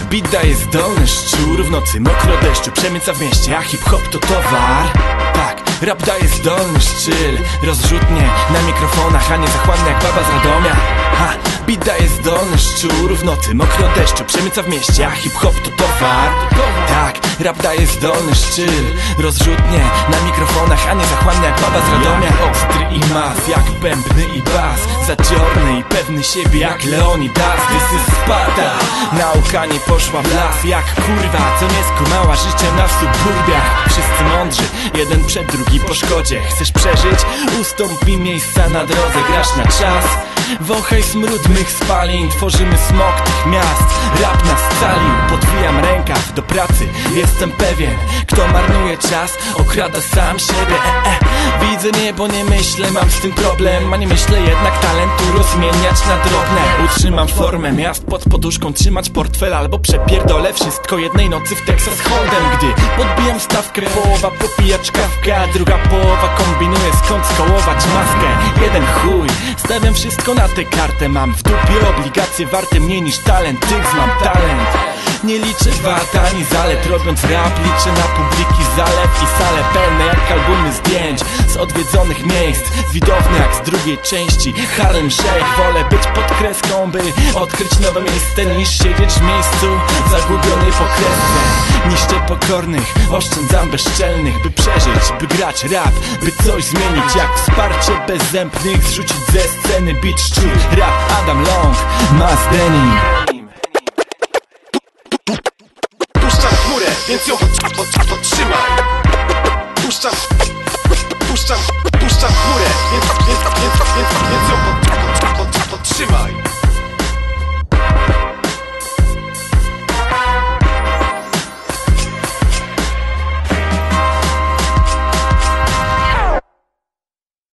Beat daje zdolny szczur, w nocy mokro deszczu przemyca w mieście, a hip-hop to towar. Tak, rap daje zdolny szczyl, rozrzutnie na mikrofonach, a nie zachłanny jak baba z Radomia. Ha, beat daje zdolny szczur, w nocy mokro deszczu przemyca w mieście, a hip-hop to towar. Tak, rap daje zdolny szczyl, rozrzutnie na mikrofonach, a nie zachłanny jak baba z Radomia. Ostry i mas, jak bębny i bas, zadziorny i pewny siebie jak Leonidas. This is Sparta, nauka nie poszła w las, jak kurwa, co nie skumała życia na suburbiach. Wszyscy mądrzy, jeden przed drugi po szkodzie. Chcesz przeżyć? Ustąp mi miejsca na drodze, grasz na czas. Wąchaj smród mych spalin, tworzymy smog tych miast. Rap nas scalił, podwijam rękaw do pracy. Jestem pewien, kto marnuje czas, okrada sam siebie. Widzę niebo, nie myślę, mam z tym problem. A nie myślę jednak talentu rozmieniać na drobne. Utrzymam formę miast pod poduszką, trzymać portfel albo przepierdolę wszystko jednej nocy w Texas Hold'em. Gdy podbijam stawkę, połowa popija czkawkę, a druga połowa kombinuje skąd skołować maskę. Jeden chuj, stawiam wszystko na tę kartę. Mam w dupie obligacje warte mniej niż talent, tych mam talent. Nie liczę wad ani zalet, robiąc rap liczę na publiki zalew i sale pełne jak albumy zdjęć z odwiedzonych miejsc. Widownie jak z drugiej części Harlem Shake. Wolę być pod kreską, by odkryć nowe miejsce, niż siedzieć w miejscu zagubionej po kresce. Niszczę pokornych, oszczędzam bezczelnych, by przeżyć, by grać rap, by coś zmienić. Jak wsparcie bezzębnych zrzucić ze sceny beat szczur. Rap Adam Long, Mas Denim. Puszczam chmurę, więc ją